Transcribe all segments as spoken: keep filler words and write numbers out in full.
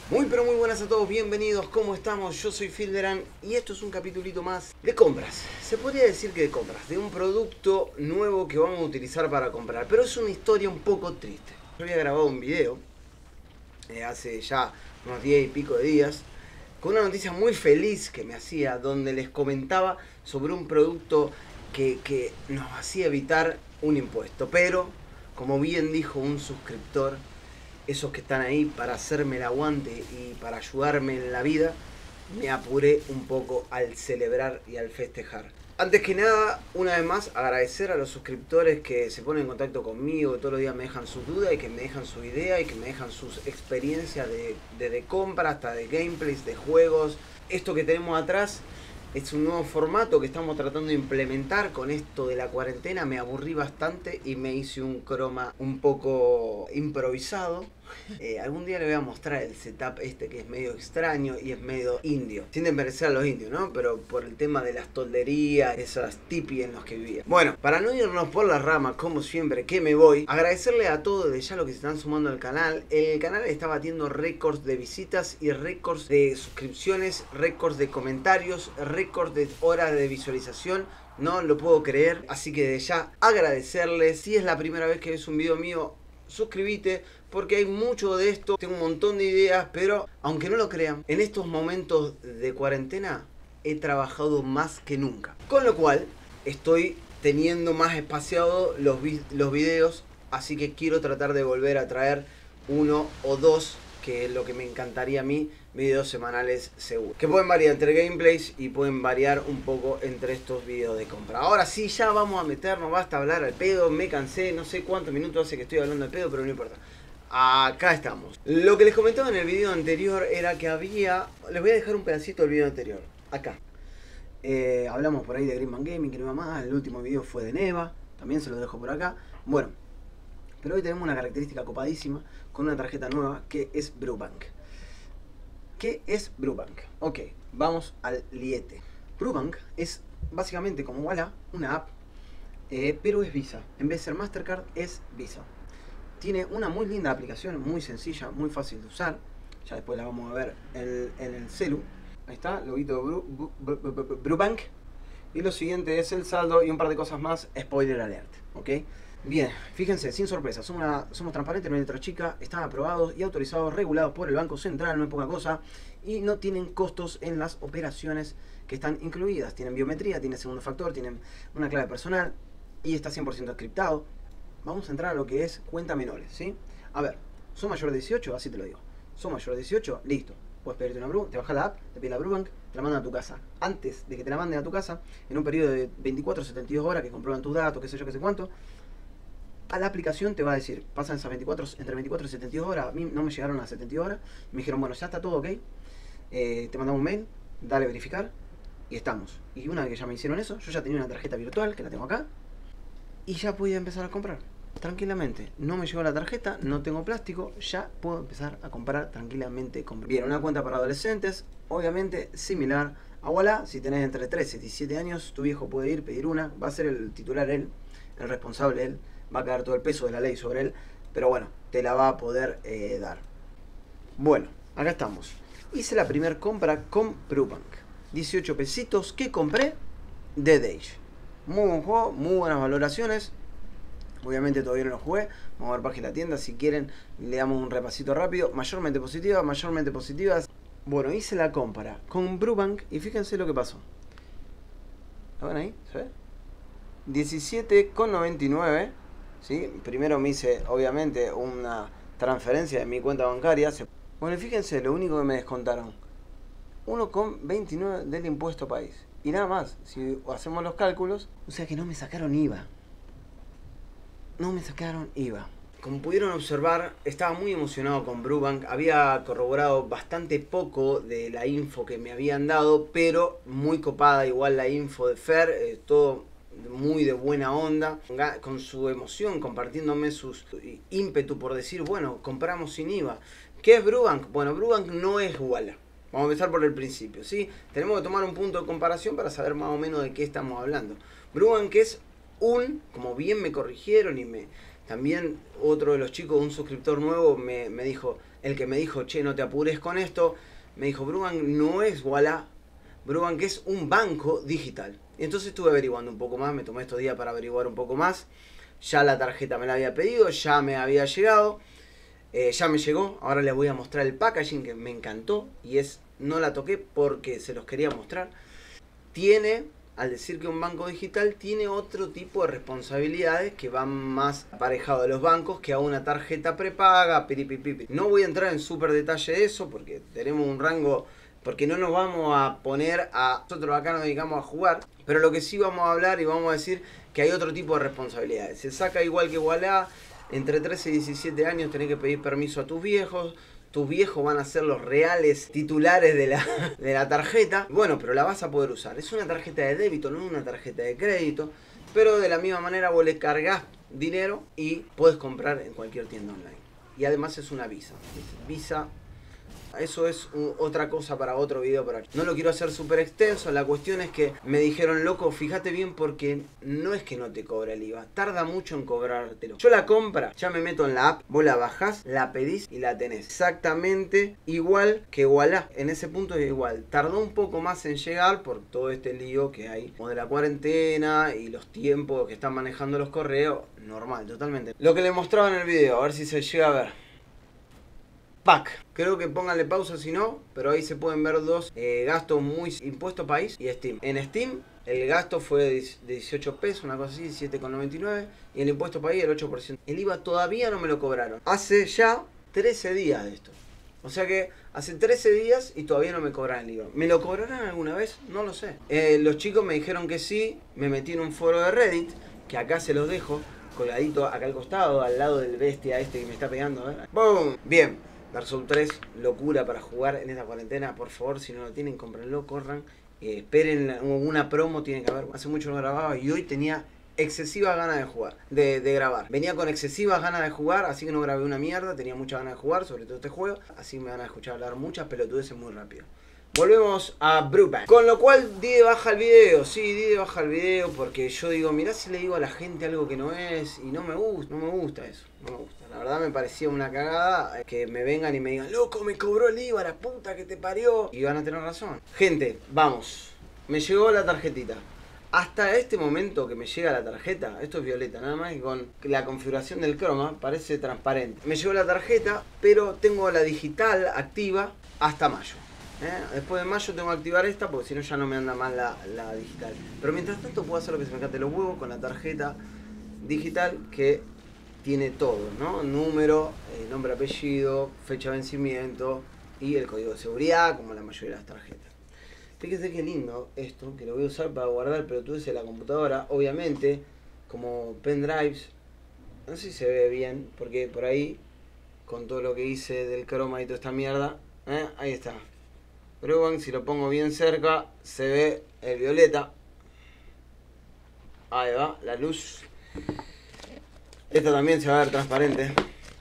Muy pero muy buenas a todos, bienvenidos, ¿cómo estamos? Yo soy Filderan y esto es un capitulito más de compras. Se podría decir que de compras, de un producto nuevo que vamos a utilizar para comprar, pero es una historia un poco triste. Yo había grabado un video eh, hace ya unos diez y pico de días con una noticia muy feliz que me hacía, donde les comentaba sobre un producto que, que nos hacía evitar un impuesto, pero como bien dijo un suscriptor, esos que están ahí para hacerme el aguante y para ayudarme en la vida, me apuré un poco al celebrar y al festejar. Antes que nada, una vez más, agradecer a los suscriptores que se ponen en contacto conmigo, que todos los días me dejan sus dudas y que me dejan su idea y que me dejan sus experiencias de, de, de compra hasta de gameplays, de juegos. Esto que tenemos atrás es un nuevo formato que estamos tratando de implementar con esto de la cuarentena. Me aburrí bastante y me hice un croma un poco improvisado. Eh, algún día le voy a mostrar el setup este que es medio extraño y es medio indio. Sin desmerecer a los indios, ¿no? Pero por el tema de las tolderías, esas tipis en los que vivían. Bueno, para no irnos por las ramas, como siempre que me voy, agradecerle a todos de ya los que se están sumando al canal. El canal está batiendo récords de visitas y récords de suscripciones, récords de comentarios, récords de horas de visualización. No lo puedo creer, así que de ya agradecerles. Si es la primera vez que ves un video mío, suscríbete, porque hay mucho de esto, tengo un montón de ideas, pero aunque no lo crean, en estos momentos de cuarentena he trabajado más que nunca. Con lo cual, estoy teniendo más espaciado los, vi los videos, así que quiero tratar de volver a traer uno o dos, que es lo que me encantaría a mí, videos semanales seguros. Que pueden variar entre gameplays y pueden variar un poco entre estos videos de compra. Ahora sí, ya vamos a meternos, basta hablar al pedo, me cansé, no sé cuántos minutos hace que estoy hablando al pedo, pero no importa. Acá estamos. Lo que les comentaba en el video anterior era que había... Les voy a dejar un pedacito del video anterior. Acá. Eh, hablamos por ahí de Greenman Gaming, que no iba más. El último video fue de Neva. También se lo dejo por acá. Bueno. Pero hoy tenemos una característica copadísima con una tarjeta nueva que es Brewbank. ¿Qué es Brewbank? Ok, vamos al liete. Brewbank es básicamente como Walla, una app, eh, pero es Visa. En vez de ser Mastercard, es Visa. Tiene una muy linda aplicación, muy sencilla, muy fácil de usar. Ya después la vamos a ver en, en el celu. Ahí está, loguito de Brew, Brew, Brew, Brew, Brewbank. Y lo siguiente es el saldo y un par de cosas más. Spoiler alert, ¿ok? Bien, fíjense, sin sorpresa, somos, una, somos transparentes, no hay letra chica, están aprobados y autorizados, regulados por el Banco Central, no es poca cosa, y no tienen costos en las operaciones que están incluidas. Tienen biometría, tienen segundo factor, tienen una clave personal y está cien por ciento encriptado. Vamos a entrar a lo que es cuenta menores, ¿sí? A ver, ¿son mayor de dieciocho? Así te lo digo. ¿Son mayor de dieciocho? Listo. Puedes pedirte una Brew, te bajas la app, te pides la Brewbank, te la mandan a tu casa. Antes de que te la manden a tu casa, en un periodo de veinticuatro a setenta y dos horas que comprueban tus datos, qué sé yo, qué sé cuánto, a la aplicación te va a decir, pasan esas veinticuatro, entre veinticuatro y setenta y dos horas, a mí no me llegaron a setenta y dos horas, me dijeron, bueno, ya está todo ok, eh, te mandamos un mail, dale a verificar, y estamos. Y una vez que ya me hicieron eso, yo ya tenía una tarjeta virtual, que la tengo acá, y ya podía empezar a comprar, tranquilamente. No me llegó la tarjeta, no tengo plástico, ya puedo empezar a comprar tranquilamente. Bien, una cuenta para adolescentes, obviamente similar a Walla. Si tenés entre trece y diecisiete años, tu viejo puede ir, pedir una, va a ser el titular él, el responsable él, va a caer todo el peso de la ley sobre él, pero bueno, te la va a poder eh, dar. Bueno, acá estamos. Hice la primera compra con Brewbank. dieciocho pesitos que compré de Dage. Muy buen juego, muy buenas valoraciones. Obviamente todavía no lo jugué. Vamos a ver página de la tienda, si quieren le damos un repasito rápido. Mayormente positiva, mayormente positivas. Bueno, hice la compra con Brewbank y fíjense lo que pasó. ¿Lo ven ahí? ¿Se ve? diecisiete con noventa y nueve. ¿Sí? Primero me hice obviamente una transferencia de mi cuenta bancaria. Bueno, fíjense, lo único que me descontaron, uno con veintinueve del impuesto país. Y nada más, si hacemos los cálculos, o sea que no me sacaron I V A. No me sacaron I V A. Como pudieron observar, estaba muy emocionado con Brewbank. Había corroborado bastante poco de la info que me habían dado, pero muy copada igual la info de Fer, eh, todo muy de buena onda, con su emoción, compartiéndome sus ímpetu por decir, bueno, compramos sin I V A. ¿Qué es Brewbank? Bueno, Brewbank no es Walla. Vamos a empezar por el principio, ¿sí? Tenemos que tomar un punto de comparación para saber más o menos de qué estamos hablando. Brewbank es un, como bien me corrigieron y me También otro de los chicos, un suscriptor nuevo, me, me dijo, el que me dijo, che, no te apures con esto, me dijo, Brubank no es Ualá, Brubank es un banco digital. Y entonces estuve averiguando un poco más, me tomé estos días para averiguar un poco más. Ya la tarjeta me la había pedido, ya me había llegado, eh, ya me llegó. Ahora les voy a mostrar el packaging que me encantó y es, no la toqué porque se los quería mostrar. Tiene, al decir que un banco digital, tiene otro tipo de responsabilidades que van más aparejado de los bancos que a una tarjeta prepaga, piripipipi. No voy a entrar en súper detalle de eso porque tenemos un rango, porque no nos vamos a poner a, nosotros acá nos dedicamos a jugar, pero lo que sí vamos a hablar y vamos a decir que hay otro tipo de responsabilidades. Se saca igual que Ualá, entre trece y diecisiete años tenés que pedir permiso a tus viejos. Tus viejos van a ser los reales titulares de la, de la tarjeta. Bueno, pero la vas a poder usar. Es una tarjeta de débito, no es una tarjeta de crédito. Pero de la misma manera vos le cargas dinero y podés comprar en cualquier tienda online. Y además es una Visa. Visa, eso es un, otra cosa para otro video. Para... No lo quiero hacer súper extenso. La cuestión es que me dijeron, loco, fíjate bien porque no es que no te cobra el I V A. Tarda mucho en cobrártelo. Yo la compra, ya me meto en la app, vos la bajás, la pedís y la tenés. Exactamente igual que Ualá. En ese punto es igual. Tardó un poco más en llegar por todo este lío que hay. Como de la cuarentena y los tiempos que están manejando los correos. Normal, totalmente. Lo que le mostraba en el video, a ver si se llega a ver. Pack. Creo que pónganle pausa si no, pero ahí se pueden ver dos eh, gastos muy impuesto país y Steam. En Steam el gasto fue de dieciocho pesos, una cosa así, diecisiete con noventa y nueve, y el impuesto país el ocho por ciento. El I V A todavía no me lo cobraron. Hace ya trece días de esto. O sea que hace trece días y todavía no me cobran el I V A. ¿Me lo cobrarán alguna vez? No lo sé. Eh, los chicos me dijeron que sí, me metí en un foro de Reddit, que acá se los dejo, colgadito acá al costado, al lado del bestia este que me está pegando. ¿eh? ¡Bum! Bien. Dark Souls tres, locura para jugar en esta cuarentena. Por favor, si no lo tienen, cómprenlo, corran. Eh, esperen una promo, tiene que haber. Hace mucho no grababa y hoy tenía excesivas ganas de jugar, de, de grabar. Venía con excesivas ganas de jugar, así que no grabé una mierda. Tenía muchas ganas de jugar, sobre todo este juego. Así me van a escuchar hablar muchas pelotudeces muy rápido. Volvemos a Brubank. Con lo cual di de baja el video. Sí, di de baja el video porque yo digo, mirá si le digo a la gente algo que no es. Y no me gusta, no me gusta eso. No me gusta. La verdad me parecía una cagada que me vengan y me digan, loco, me cobró el I V A, la puta que te parió. Y van a tener razón. Gente, vamos. Me llegó la tarjetita. Hasta este momento que me llega la tarjeta, esto es violeta, nada más que con la configuración del croma parece transparente. Me llegó la tarjeta, pero tengo la digital activa hasta mayo. ¿Eh? Después de mayo tengo que activar esta porque si no ya no me anda mal la, la digital. Pero mientras tanto puedo hacer lo que se me cante los huevos con la tarjeta digital que tiene todo, ¿no? Número, eh, nombre, apellido, fecha de vencimiento y el código de seguridad como la mayoría de las tarjetas. Fíjense qué lindo esto, que lo voy a usar para guardar pelotudeces de la computadora, obviamente, como pendrives. No sé si se ve bien, porque por ahí, con todo lo que hice del croma y toda esta mierda, ¿eh? Ahí está. Brubank, si lo pongo bien cerca, se ve el violeta. Ahí va, la luz. Esta también se va a ver transparente.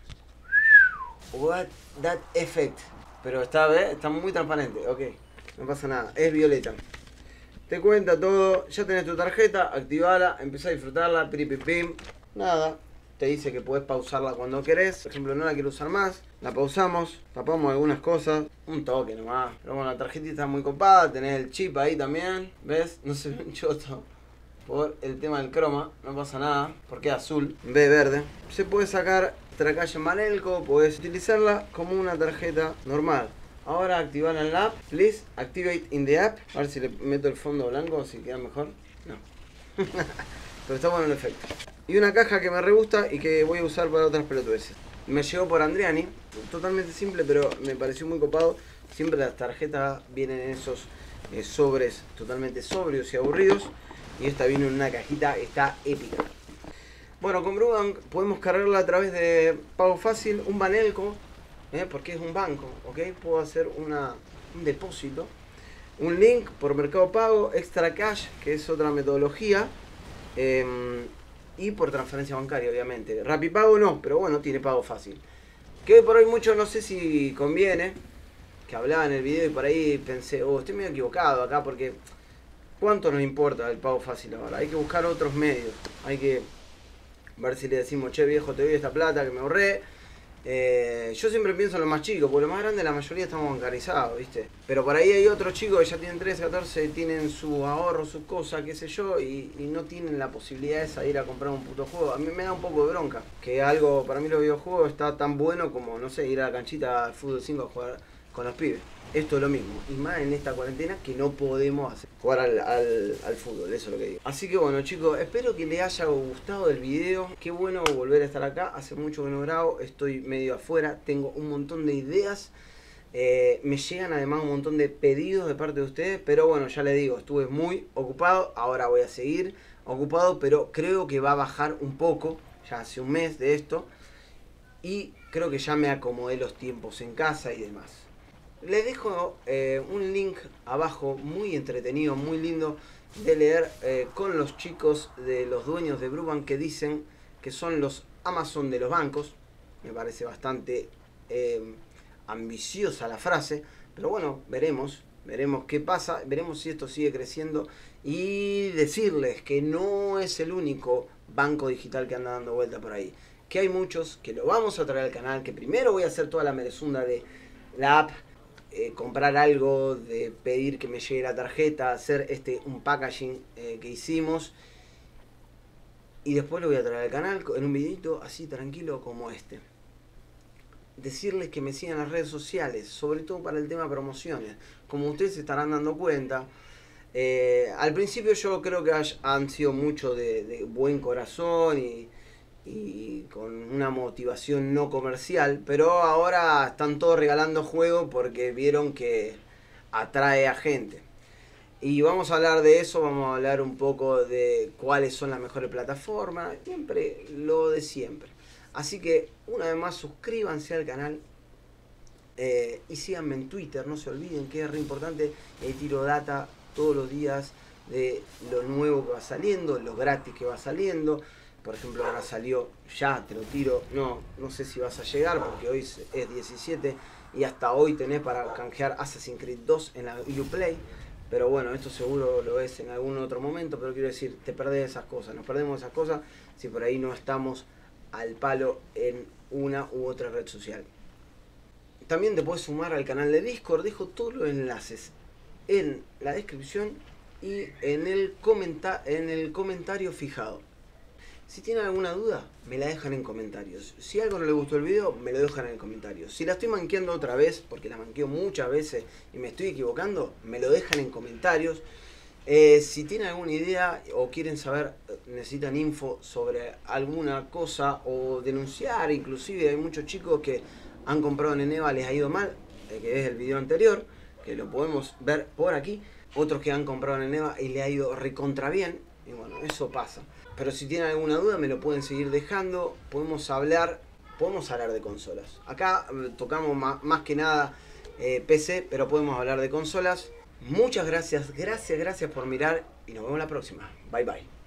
What that effect. Pero está, ¿ves? Está muy transparente, ok. No pasa nada, es violeta. Te cuenta todo, ya tenés tu tarjeta, activala, empezá a disfrutarla, piripipim. Nada. Te dice que puedes pausarla cuando querés. Por ejemplo, no la quiero usar más. La pausamos, tapamos algunas cosas. Un toque nomás. Pero bueno, la tarjetita está muy copada. Tenés el chip ahí también. ¿Ves? No se ve un choto por el tema del croma. No pasa nada. Porque es azul en vez de verde. Se puede sacar tracalle Manelco. Podés utilizarla como una tarjeta normal. Ahora activar en la app. Please activate in the app. A ver si le meto el fondo blanco. Si queda mejor. No. Pero está bueno el efecto. Y una caja que me re gusta y que voy a usar para otras pelotudeces. Me llegó por Andriani, totalmente simple, pero me pareció muy copado. Siempre las tarjetas vienen en esos eh, sobres totalmente sobrios y aburridos. Y esta viene en una cajita, está épica. Bueno, con Brubank podemos cargarla a través de pago fácil, un Banelco, eh, porque es un banco, ¿ok? Puedo hacer una, un depósito. Un link por Mercado Pago, Extra Cash, que es otra metodología. Eh, Y por transferencia bancaria, obviamente. Rapipago no, pero bueno, tiene pago fácil. Que hoy por hoy mucho no sé si conviene. Que hablaba en el video y por ahí pensé, oh, estoy medio equivocado acá porque... ¿Cuánto nos importa el pago fácil ahora? Hay que buscar otros medios. Hay que ver si le decimos, che viejo, te doy esta plata que me ahorré. Eh, yo siempre pienso en los más chicos, porque los más grandes la mayoría estamos bancarizados, ¿viste? Pero por ahí hay otros chicos que ya tienen trece, catorce, tienen su ahorro, su cosa, qué sé yo, y, y no tienen la posibilidad de salir a comprar un puto juego. A mí me da un poco de bronca, que algo, para mí los videojuegos está tan bueno como, no sé, ir a la canchita al fútbol cinco a jugar con los pibes. Esto es lo mismo, y más en esta cuarentena que no podemos hacer, jugar al, al, al fútbol, eso es lo que digo. Así que bueno chicos, espero que les haya gustado el video. Qué bueno volver a estar acá, hace mucho que no grabo, estoy medio afuera, tengo un montón de ideas. Eh, me llegan además un montón de pedidos de parte de ustedes, pero bueno, ya les digo, estuve muy ocupado, ahora voy a seguir ocupado, pero creo que va a bajar un poco, ya hace un mes de esto, y creo que ya me acomodé los tiempos en casa y demás. Les dejo eh, un link abajo muy entretenido, muy lindo de leer eh, con los chicos de los dueños de Brubank, que dicen que son los Amazon de los bancos. Me parece bastante eh, ambiciosa la frase, pero bueno, veremos, veremos qué pasa, veremos si esto sigue creciendo, y decirles que no es el único banco digital que anda dando vuelta por ahí, que hay muchos, que lo vamos a traer al canal, que primero voy a hacer toda la merezunda de la app, Eh, comprar algo, de pedir que me llegue la tarjeta, hacer este un packaging eh, que hicimos, y después lo voy a traer al canal en un videito así tranquilo como este. Decirles que me sigan en las redes sociales, sobre todo para el tema de promociones. Como ustedes se estarán dando cuenta, eh, al principio yo creo que han sido mucho de, de buen corazón y y con una motivación no comercial, pero ahora están todos regalando juegos porque vieron que atrae a gente. Y vamos a hablar de eso, vamos a hablar un poco de cuáles son las mejores plataformas, siempre lo de siempre. Así que una vez más suscríbanse al canal eh, y síganme en Twitter, no se olviden que es re importante, ahí tiro data todos los días de lo nuevo que va saliendo, lo gratis que va saliendo. Por ejemplo, ahora salió, ya te lo tiro, no, no sé si vas a llegar porque hoy es diecisiete y hasta hoy tenés para canjear Assassin's Creed dos en la Uplay. Pero bueno, esto seguro lo ves en algún otro momento, pero quiero decir, te perdés esas cosas, nos perdemos esas cosas si por ahí no estamos al palo en una u otra red social. También te puedes sumar al canal de Discord, dejo todos los enlaces en la descripción y en el, comenta en el comentario fijado. Si tienen alguna duda, me la dejan en comentarios. Si algo no les gustó el video, me lo dejan en el comentario. Si la estoy manqueando otra vez, porque la manqueo muchas veces y me estoy equivocando, me lo dejan en comentarios. Eh, si tienen alguna idea o quieren saber, necesitan info sobre alguna cosa o denunciar, inclusive hay muchos chicos que han comprado en Eneva, les ha ido mal, eh, que es el video anterior, que lo podemos ver por aquí. Otros que han comprado en Eneva y le ha ido recontra bien, y bueno, eso pasa. Pero si tienen alguna duda me lo pueden seguir dejando, podemos hablar, podemos hablar de consolas. Acá tocamos más, más que nada eh, P C, pero podemos hablar de consolas. Muchas gracias, gracias, gracias por mirar y nos vemos la próxima. Bye bye.